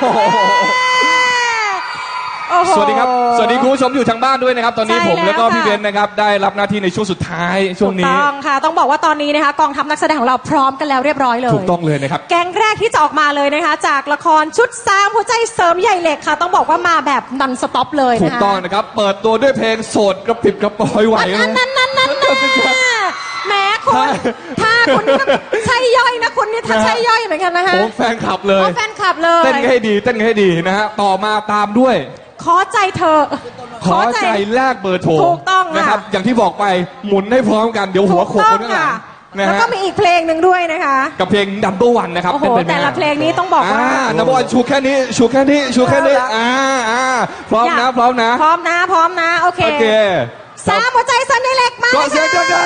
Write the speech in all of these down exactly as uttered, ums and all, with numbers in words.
สวัสดีครับสวัสดีคุณผู้ชมอยู่ทางบ้านด้วยนะครับตอนนี้ผมแล้วก็พี่เบนนะครับได้รับหน้าที่ในช่วงสุดท้ายช่วงนี้ถูกต้องค่ะต้องบอกว่าตอนนี้นะคะกองทัพนักแสดงของเราพร้อมกันแล้วเรียบร้อยเลยถูกต้องเลยนะครับแก๊งแรกที่จะออกมาเลยนะคะจากละครชุดสามหัวใจเสริมใหญ่เหล็กค่ะต้องบอกว่ามาแบบนันสต็อปเลยนะคะถูกต้องนะครับเปิดตัวด้วยเพลงโสดกระปิบกระปอยไหวนั่นนั่นนั่นนั่นแม้คุณถ้าคุณนี่ใช่ย่อยนะคุณนี่ถ้าใช่ย่อยเหมือนกันนะคะผมแฟนคลับเลยแฟนคลับเลยเต้นให้ดีเต้นให้ดีนะฮะต่อมาตามด้วยขอใจเธอขอใจแลกเบอร์โทรถูกต้องนะครับอย่างที่บอกไปหมุนให้พร้อมกันเดี๋ยวหัวโขกคนข้างหลังแล้วก็มีอีกเพลงหนึ่งด้วยนะคะกับเพลง นัมเบอร์ วันนะครับโอ้โหแต่ละเพลงนี้ต้องบอกว่านัมเบอร์ วันชูแค่นี้ชูแค่นี้ชูแค่นี้อ่าอ่าพร้อมนะพร้อมนะพร้อมนะพร้อมนะโอเคโอเคสามหัวใจเสริมใหญ่เหล็กมาก็เสียงดั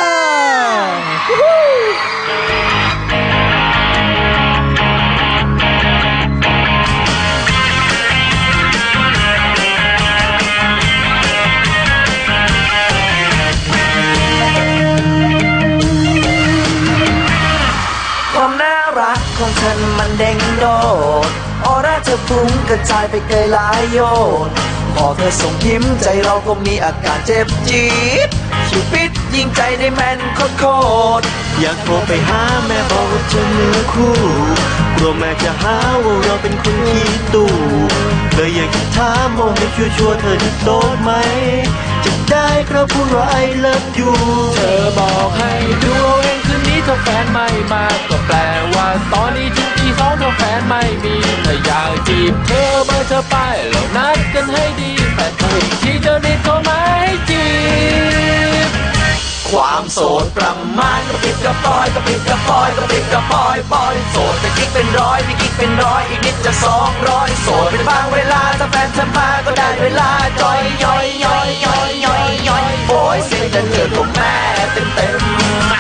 ความน่ารักของเธอมันเด้งโดดออร่าเธอฟุ้งกระจายไปไกลหลายโยนพอเธอส่งยิ้มใจเราก็มีอาการเจ็บจี๊ดคิวปิดยิงใจได้แม่นโคตรอยากโทรไปหาแม่บอกว่าเธอเนื้อคู่กลัวแม่จะหาว่าเราเป็นคนขี้ตู่เลยอยากจะถามมองให้ชัวร์ๆเธอจะโสดไหมจะได้ครับพูดว่า I love you เธอบอกให้ดูเอาเองคืนนี้เธอแฟนไม่มาก็แปลว่าตอนนี้ถึงตีสองเธอแฟนไม่มีถ้าอยากจีบเธอเบอร์เธอไปแล้วนัดกันให้ดีแต่เธออีกทีเธอได้โทรมาให้จีบความโสดประมาณกระปิดกระปอยกระปิดกระปอยกระปิดกระปอยปอยโสดแต่กิ๊กเป็นร้อยมีกิ๊กเป็นร้อยอีกนิดจะสองร้อยโสดเป็นบางเวลาถ้าแฟนเธอมาก็ได้เวลาจอยย่อยย่อยย่อยย่อยย่อยโอ้ยเสียงจะเจอตัวแม่เต็มเต็ม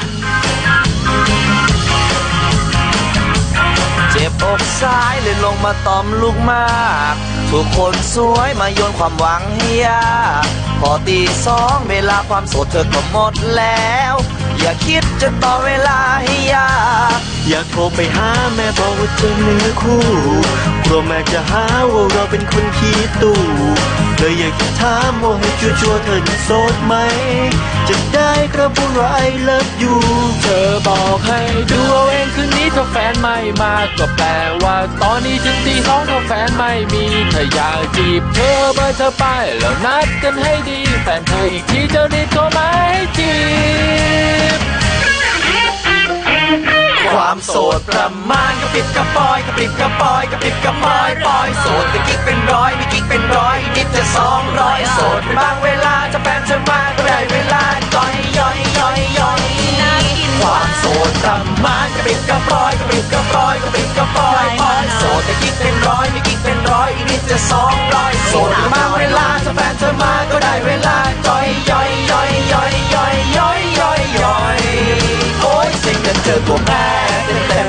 เจ็บอกซ้ายเลยลงมาตอมลูกมากทุกคนสวยมาโยนความหวังเฮียพอตีสองเวลาความโสดเธอก็หมดแล้วอย่าคิดจะต่อเวลาให้ยากอยากโทรไปหาแม่บอกว่าเธอเนื้อคู่กลัวแม่จะหาว่าเราเป็นคนขี้ตู่เลยอยากจะถามว่าให้ชัวร์ๆเธอจะโสดไหมจะได้กระพูดว่า I love you เธอบอกให้ดูเอาเองคืนนี้เธอแฟนไม่มาก็แปลว่าตอนนี้ถึงตีสองเธอแฟนไม่มีถ้าอยากจีบเธอเบอร์เธอไปแล้วนัดกันให้ดีแฟนเธออีกทีเธอได้โทรมาให้จีบความโสดประมาณกระปิดกระปอยกระปิดกระปอยกระปิดกระปอยปอยโสดแต่กิ๊กเป็นร้อยมีกิ๊กเป็นร้อยนิดจะสองร้อยโสดบางเวลาจะแฟนเธอมาก็ได้เวลาจอยย่อยย่อยย่อยความโสดประมาณกระปิดกระปอยกระปิดกระปอยกระปิดกระปอยปอยโสดแต่กิ๊กเป็นร้อยมีกิ๊กเป็นร้อยนิดจะสองร้อยโสดบางเวลาจะแฟนเธอมาก็ได้เวลาจอยย่อยย่อยย่อยย่อยย่อยย่อยย่อยโอ้ยสิ่งกันเจอตัวแม่เต็มเต็ม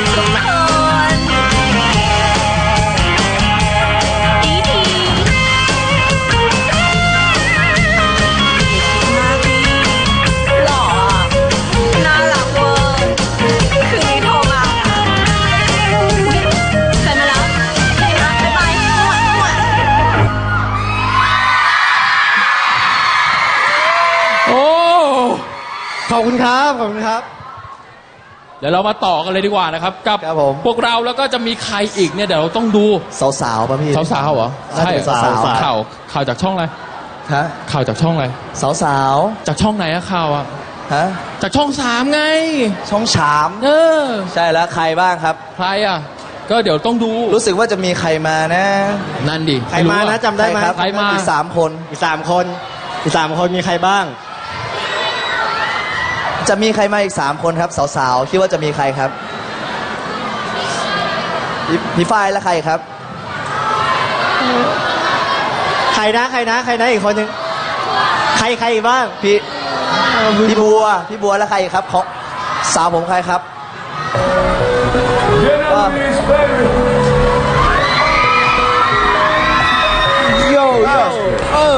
ขอบคุณครับขอบคุณครับเดี๋ยวเรามาต่อกันเลยดีกว่านะครับกับพวกเราแล้วก็จะมีใครอีกเนี่ยเดี๋ยวเราต้องดูสาวๆป่ะพี่สาวๆเหรอใช่สาวข่าวข่าวจากช่องอะไรฮะข่าวจากช่องอะไรสาวๆจากช่องไหนอะข่าวอะฮะจากช่องสามไงช่องสามเออใช่แล้วใครบ้างครับใครอะก็เดี๋ยวต้องดูรู้สึกว่าจะมีใครมานะนั่นดิใครมานะจำได้ไหมใครมาอีกสามคนอีกสามคนอีกสามคนมีใครบ้างจะมีใครมาอีกสามคนครับสาวๆคิดว่าจะมีใครครับพี่ฝ้ายและใครครับใครนะใครนะใครนะอีกคนหนึ่งใครใครบ้างพี่พี่บัวพี่บัวและใครครับเขาสาวผมใครครับโย่โย่เออ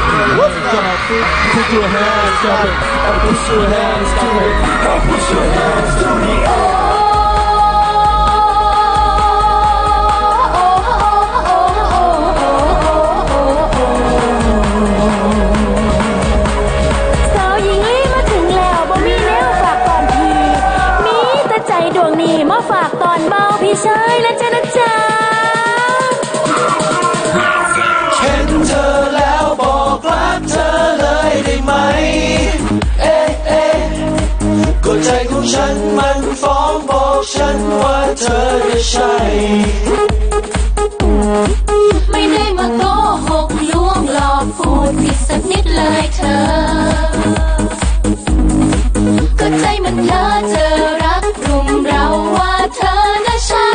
Put your hands up Put your hands to it Put your hands to the ฉันมันฟ้องบอกฉันว่าเธอจะใช่ไม่ได้มาโกหกลวงหลอกพูดผิดสักนิดเลยเธอก็ใจมันเธอเธอรักรุมเราว่าเธอน่ะใช่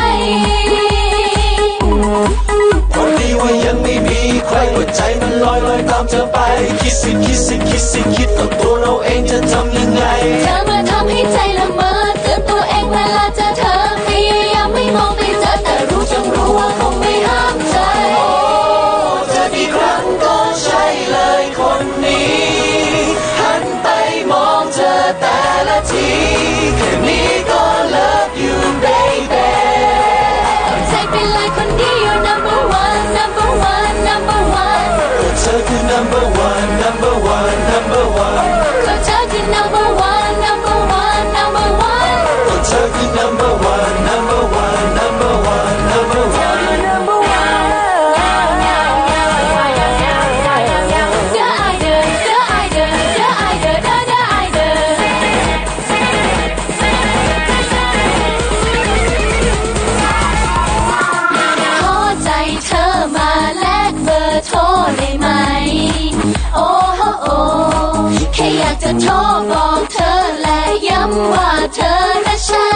พอดีว่ายังไม่มีใครหัวใจมันลอยลอยตามเธอไปคิดสิคิดสิคิดสิคิดต่อตัวเราเองจะทำยังไงเธอมาทำให้ใจละเมอเตือนตัวเองเวลาเจอเธอพยายามไม่มองไปเจอแต่รู้จงรู้ว่าคงไม่ห้ามใจเจอกี่ครั้งก็ใช่เลยคนนี้หันไปมองเธอแต่ละทีแค่นี้ก็ love you baby ใจเป็นเลยคนนี้ you're number one number one number one เธอคือ number one number one number one ก็เธอคือ number one number one number one ก็เธอคือ number one number one number one number one อยากจะโทรบอกเธอและย้ำว่าเธอน่ะใช่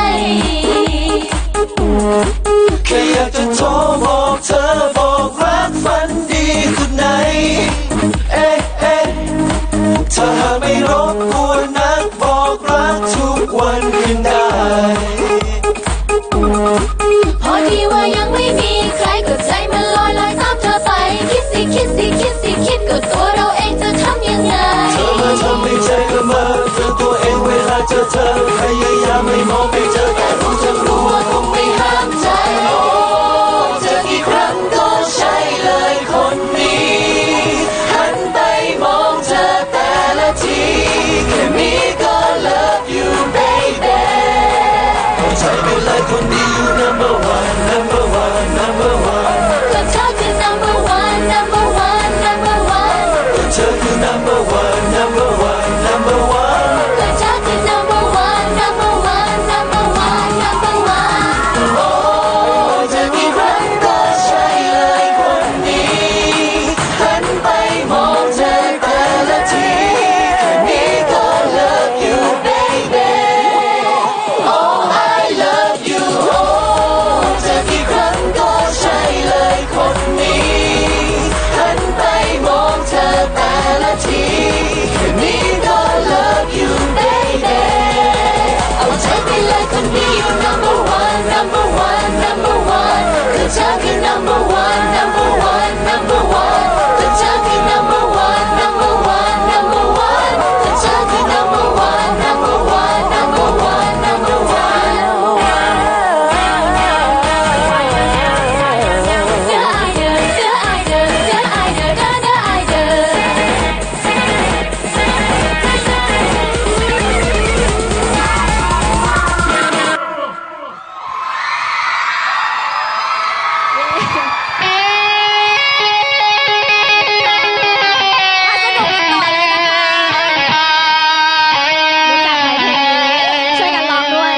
แค่อยากจะโทรบอกเธอบอกรักฝันดีคุณไหนเอ๊ะเอ๊ะถ้าหากไม่รบกวนนักบอกรักทุกวันยังได้พอดีว่ายังไม่มีใครก็ใจมันลอยลอยตามเธอไปคิดสิคิดสิคิดสิคิดก็ตัวเราเองจะทำยังไงเธอมาทำให้ใจละเมอเตือนตัวเองเวลาเจอเธอพยายามไม่มองไปเจอแต่รู้จะรู้ว่าคงไม่ห้ามใจเจอกี่ครั้งก็ใช่เลยคนนี้หันไปมองเธอแต่ละทีแค่นี้ก็ love you baby ใจเป็นเลยคนดี you number one number one number one ก็เธอคือ number one number one number one ก็เธอคือ number one number one number one ก็เธอคือ number one number one number one number one โอ้เจอกี่ครั้งก็ใช่เลยคนนี้หันไปมองเธอแต่ละทีแค่นี้ก็ love you baby oh I love you โอ้เจอกี่ครั้งก็ใช่เลยคนนี้หันไปมองเธอแต่ละทีแค่นี้ก็ love you baby เอาใจไปเลยคนนี้ you number one number one number one ก็เธอคือ number one number one number one ก็เธอคือ number one number one number one ก็เธอคือ number one number one number one number one เด้อไอเด้อเด้อไอเด้อเด้อไอเด้อเด้อเด้อไอเด้ช่วยกันร้องด้วย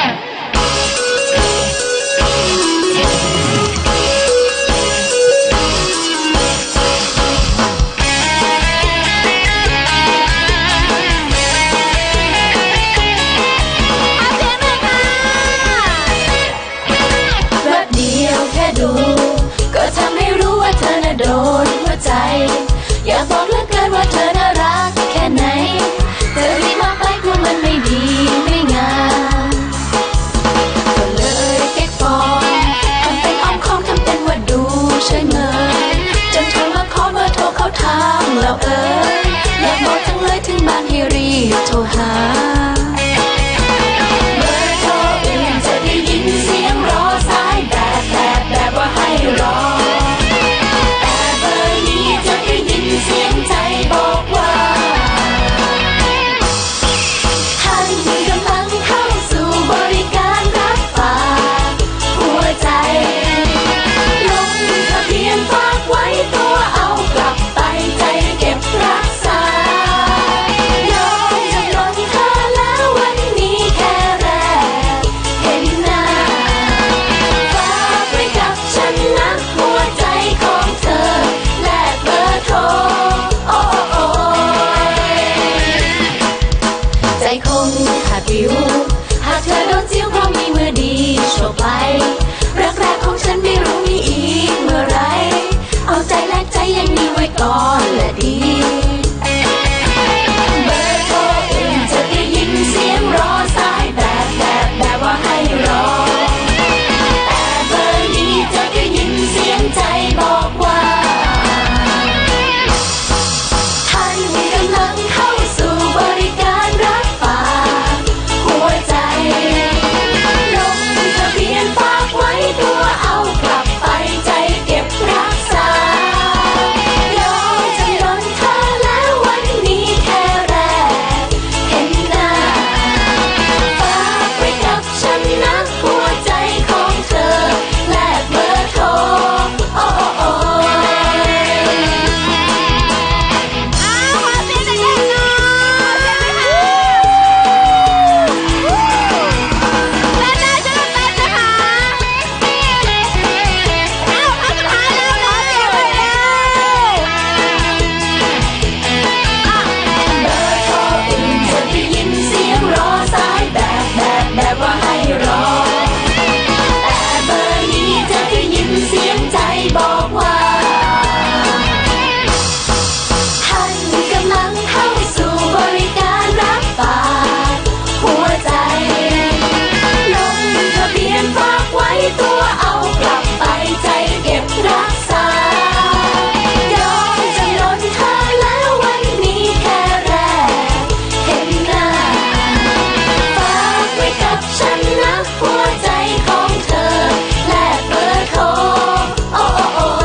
แวบเดียวแค่ดูก็ทำให้รู้ว่าเธอน่ะโดนหัวใจอยากบอกเหลือเกินว่าเธอน่ารักแค่ไหนเธอรีบมากไปกลัวมันไม่ดีไม่งามก็เลยเก๊กฟอนทำเป็นอ้อมค้อมทำเป็นว่าดูเฉยเมยจนเธอมาขอเบอร์โทรเขาทางแล้วเอ้ยอยากบอกจังเลยถึงบ้านให้รีบโทรหาเบอร์โทรอื่นจะได้ยินเสียงรอสายแบบแบบแบบว่าให้รอแต่เบอร์นี้จะได้ยินเสียงใจบอกว่าท่านกำลังเข้าสู่บริการรับฝากหัวใจลงทะเบียนฝากไว้ตัวเอากลับไปใจเก็บรักษายอมจำนนเธอแล้ดีเบอร์โทรอื่นจะได้ยินเสียงรอสายแบบแบบแบบว่าให้รอแต่เบอร์นี้จะได้ยินเสียงใจบอกว่าท่านกำลังเข้าสู่บริการรับฝากหัวใจลงทะเบียนฝากไว้ตัวเอากลับไปใจเก็บรักษายอมจำนนเธอแล้ววันนี้แค่แรกเห็นหน้าฝากไว้กับฉันนะหัวใจของเธอแลกเบอร์โทรโอ้โอ้อ้าวขอเสียงเด็กๆหน่อยเต้นได้ใช่ไหมเต้นนะคะอ้าวครั้งสุดท้ายแล้วขอเสียงหน่อยเร็วเบอร์โทรอื่นจะได้ยินเสียงรอสายแบบแบบแบบว่าให้รอแต่เบอร์นี้จะได้ยินเสียงใจบอกว่าท่านกำลังเข้าสู่บริการรับฝากหัวใจลงทะเบียนฝากไว้ตัวเอากลับไปใจเก็บรักษายอมจำนนเธอแล้ววันนี้แค่แรกเห็นหน้าฝากไว้กับฉันนะหัวใจของเธอแลกเบอร์โทรโอ้โอ้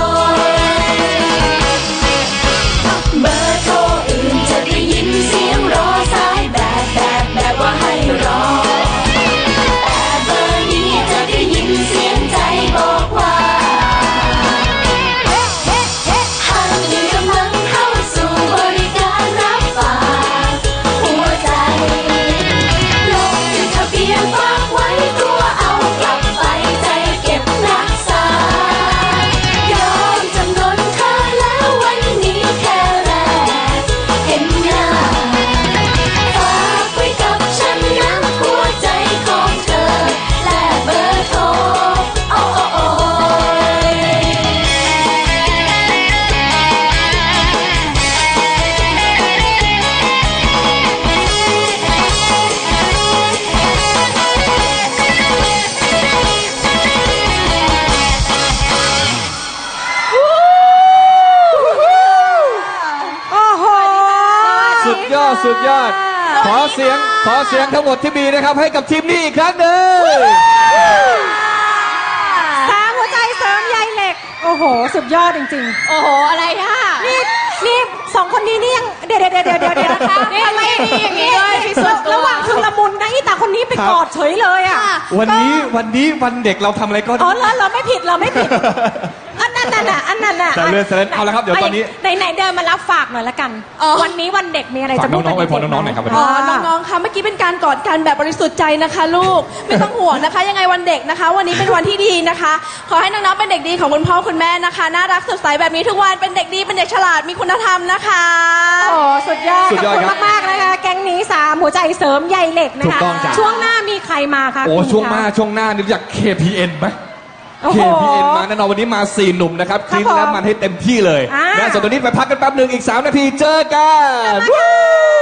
เบอร์โทรอื่นจะได้ยินเสียงรอสายแบบแบบแบบว่าให้รอแต่เบอร์นี้จะได้ยินเสียงใจบอกว่าท่านกำลังเข้าสู่บริการรับฝากหัวใจลงทะเบียนฝากไว้ตัวเอากลับไปใจเก็บรักษายอมจำนนเธอแล้ววันนี้แค่แรกเห็นหน้าฝากไว้กับฉันนะหัวใจของเธอแลกเบอร์โทรโอ้โอ้โอ้โหสุดยอดสุดยอด ขอเสียงขอเสียงทั้งหมดที่มีนะครับให้กับทีมนี้อีกครั้งหนึ่งสามหัวใจเสริมใยเหล็ก โอ้โห สุดยอดจริงๆโอ้โห อะไรอ่ะนี่นี่สองคนนี้นี่ยังเดี๋ยวเดี๋ยวเดี๋ยวเดี๋ยวเดี๋ยวนะคะนี่ไม่มีอย่างนี้ด้วยพี่ส่วนตัวระหว่างชุลมุนนะอีตาคนนี้ไปครับกอดเฉยเลยอ่ะวันนี้วันนี้วันเด็กเราทำอะไรก็อ๋อแล้วเราไม่ผิดเราไม่ผิด อันนั้นน่ะอันนั้นน่ะแต่เลื่อนเสร็จเอาละครับเดี๋ยวตอนนี้ไหนไหนๆเดินมารับฝากหน่อยละกัน วันนี้วันเด็กมีอะไรฝากจะพูดน้องๆไว้พรน้องๆหน่อยครับวันนี้อ๋อ น้องๆ คะ เมื่อกี้เป็นการกอดกันแบบบริสุทธิ์ใจนะคะลูก ไม่ต้องห่วงนะคะ ยังไงวันเด็กนะคะ วันนี้เป็นวันที่ดีนะคะ ขอให้น้องๆ เป็นเด็กดีของคุณพ่อคุณแม่นะคะ น่ารักสดใสแบบนี้ทุกวัน เป็นเด็กดี เป็นเด็กฉลาด มีคุณธรรมนะคะโอ้สุดยอดสุดยอดขอบครัคุบณมากๆนะคะแก๊งนี้สามหัวใจเสริมใยเหล็กนะถูกคะต้องจ้ะช่วงหน้ามีใครมาคะโอ้คุณช่วงคะมาช่วงหน้านี่รู้จัก เค พี เอ็น ไหมโอ้เคโหพี เอ็น มาแน่นอนวันนี้มาสี่หนุ่มนะครับครักิบนแล้วผมมันให้เต็มที่เลยอ่านะส่วนตอนนี้ไปพักกันแป๊บหนึ่งอีกสามนาทีเจอกันมาค่ะ